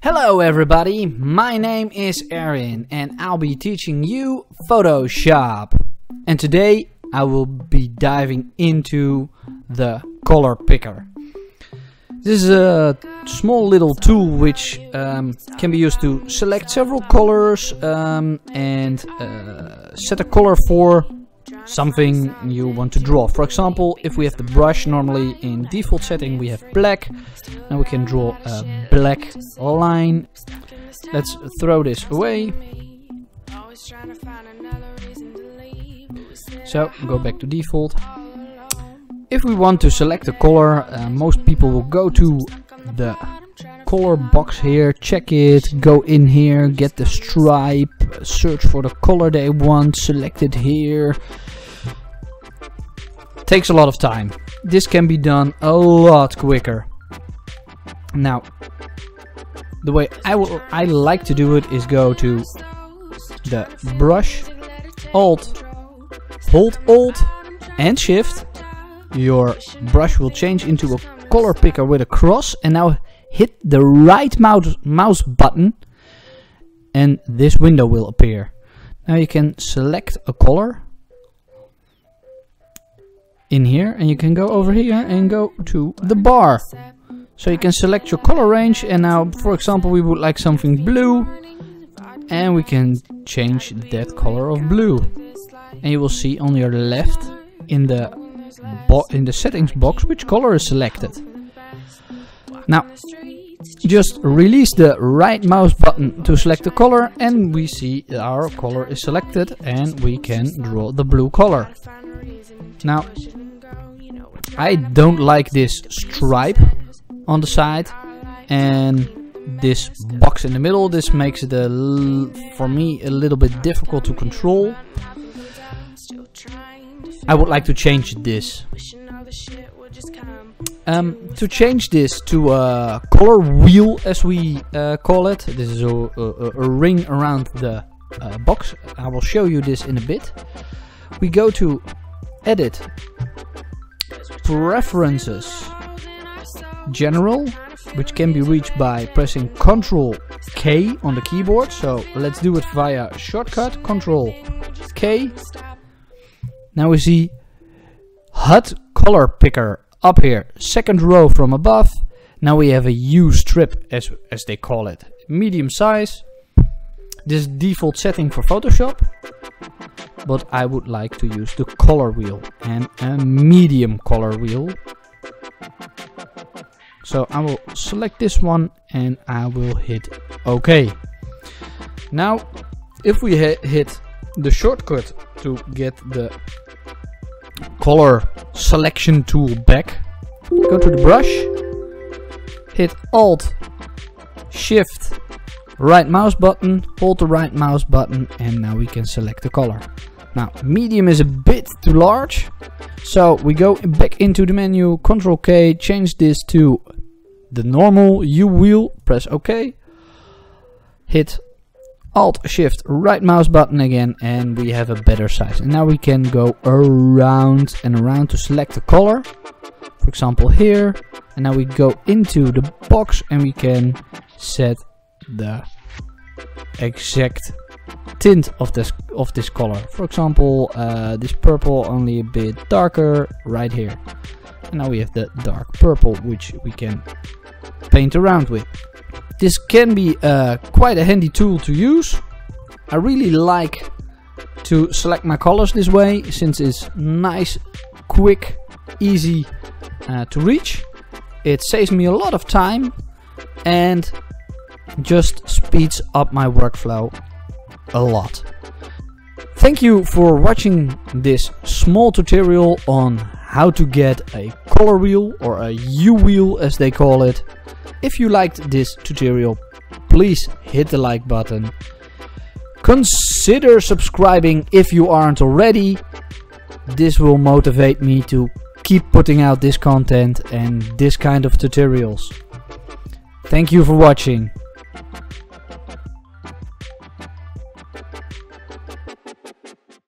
Hello everybody, my name is Erin and I'll be teaching you Photoshop. And today I will be diving into the color picker. This is a small little tool which can be used to select several colors and set a color for something you want to draw. For example, if we have the brush, normally in default setting we have black. Now we can draw a black line. Let's throw this away. So go back to default. If we want to select a color, most people will go to the color box here, check it, go in here, get the stripe, search for the color they want, select it here. Takes a lot of time. This can be done a lot quicker. Now, the way I like to do it is go to the brush, hold Alt and Shift. Your brush will change into a color picker with a cross, and now hit the right mouse button and this window will appear. Now you can select a color in here and you can go over here and go to the bar. So you can select your color range, and now for example we would like something blue and we can change that color of blue. And you will see on your left in the settings box which color is selected. Now just release the right mouse button to select the color and we see our color is selected and we can draw the blue color. Now I don't like this stripe on the side and this box in the middle. This makes it for me a little bit difficult to control. I would like to change this. To change this to a color wheel, as we call it. This is a ring around the box. I will show you this in a bit. We go to Edit, Preferences, General, which can be reached by pressing Ctrl K on the keyboard. So let's do it via shortcut, Ctrl K. Now we see HUD color picker up here, second row from above. Now we have a Hue strip, as they call it, medium size. This is default setting for Photoshop, but I would like to use the color wheel and a medium color wheel. So I will select this one and I will hit OK. Now if we hit the shortcut to get the color selection tool back, go to the brush, hit Alt, Shift, right mouse button, hold the right mouse button, and now we can select the color. Now medium is a bit too large, so we go back into the menu, Ctrl K, change this to the normal Hue wheel, press OK, hit Alt Shift right mouse button again, and we have a better size. And now we can go around and around to select the color, for example here. And now we go into the box and we can set the exact tint of this color. For example, this purple only a bit darker right here. And now we have the dark purple which we can paint around with. This can be quite a handy tool to use. I really like to select my colors this way, since it's nice, quick, easy to reach. It saves me a lot of time and just speeds up my workflow a lot. Thank you for watching this small tutorial on how to get a color wheel, or a Hue wheel as they call it. If you liked this tutorial, please hit the like button. Consider subscribing if you aren't already. This will motivate me to keep putting out this content and this kind of tutorials. Thank you for watching.